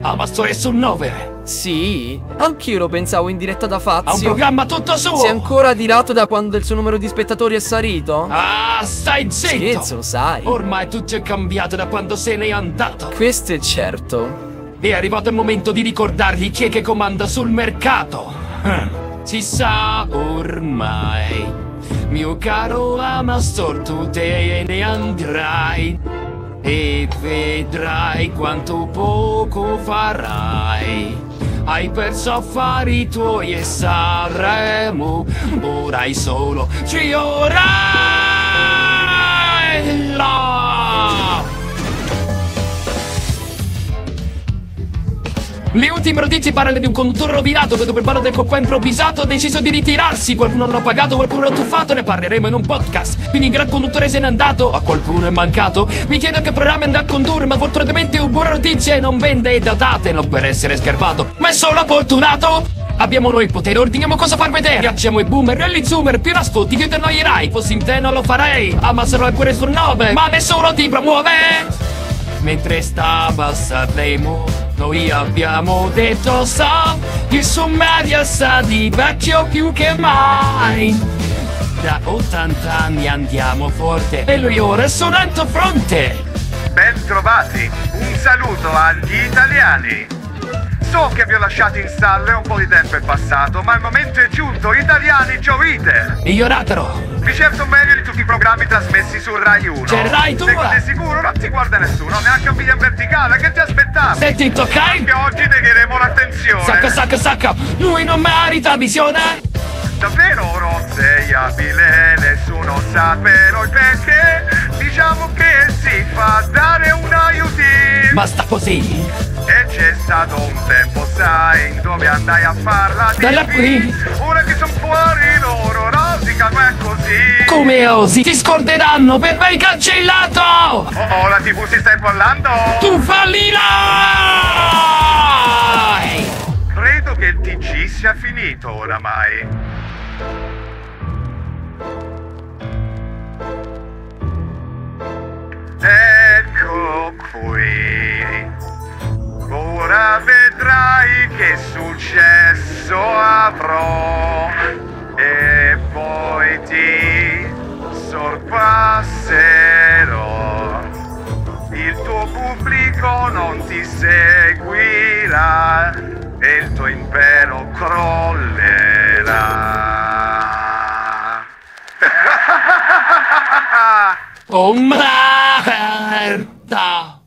Ah, ma sto è sul 9. Sì, anch'io lo pensavo in diretta da Ha un Fazio. programma tutto suo. Si è ancora dilato da quando il suo numero di spettatori è salito? Ah, stai zitto. Scherzo, lo sai. Ormai tutto è cambiato da quando se n'è andato. Questo è certo. È arrivato il momento di ricordargli chi è che comanda sul mercato. Si sa ormai, mio caro Amastor, tu te ne andrai e vedrai quanto poco farai. Hai perso affari tuoi e Sanremo, ora hai solo Fiorella. Le ultime notizie parlano di un conduttore rovinato che dopo il ballo del coccò improvvisato ha deciso di ritirarsi. Qualcuno l'ha pagato, qualcuno l'ha tuffato, ne parleremo in un podcast. Quindi il gran conduttore se n'è andato, a qualcuno è mancato. Mi chiedo che programma andrà a condurre, ma fortunatamente un buona notizia e non vende datate, non per essere scherpato, ma è solo fortunato. Abbiamo noi il potere, ordiniamo cosa far vedere. Piacciamo i boomer e gli zoomer, più l'ascolti più ti annoierai. Fossi in te non lo farei, ammassero pure sul 9, ma nessuno ti promuove. Mentre stava a Sanremo, noi abbiamo detto sa, il suo media sa di vecchio più che mai. Da 80 anni andiamo forte e lui ora è sul alto fronte. Ben trovati, un saluto agli italiani. So che vi ho lasciati in stalle, un po' di tempo è passato, ma il momento è giunto, italiani giovite! Miglioratelo. Vi certo meglio di tutti i programmi trasmessi su Rai 1. C'è Rai 2. Sei sicuro? Non ti guarda nessuno, neanche un video in verticale, che ti aspettavi? Senti, ok? Anche oggi negheremo l'attenzione. Sacca, lui non merita visione. Davvero non sei abile, nessuno sa però il perché. Diciamo che si fa dare un aiutino. Basta così. E c'è stato un tempo, sai, dove andai a farla di Dalla qui. Ora che son fuori loro, rosica, ma è così. Come osi? Ti scorderanno, per me hai cancellato. Oh, la TV si sta imbollando. Tu fallirai. Credo che il TG sia finito oramai. Ecco qui. Ora vedrai che successo avrò e poi ti sorpasserò. Il tuo pubblico non ti seguirà e il tuo impero crollerà. Oh merda.